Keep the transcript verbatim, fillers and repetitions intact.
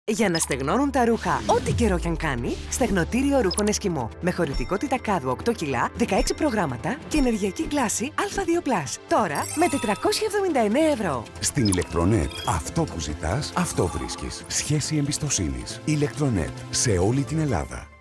Για να στεγνώνουν τα ρούχα ό,τι καιρό κι αν κάνει, στεγνοτήριο ρούχων Εσκιμό. Με χωρητικότητα κάδου οκτώ κιλά, δεκαέξι προγράμματα και ενεργειακή κλάση Α δύο πλας. Τώρα με τετρακόσια εβδομήντα εννέα ευρώ. Στην Ηλεκτρονέτ, αυτό που ζητάς, αυτό βρίσκεις. Σχέση εμπιστοσύνης. Ηλεκτρονέτ, σε όλη την Ελλάδα.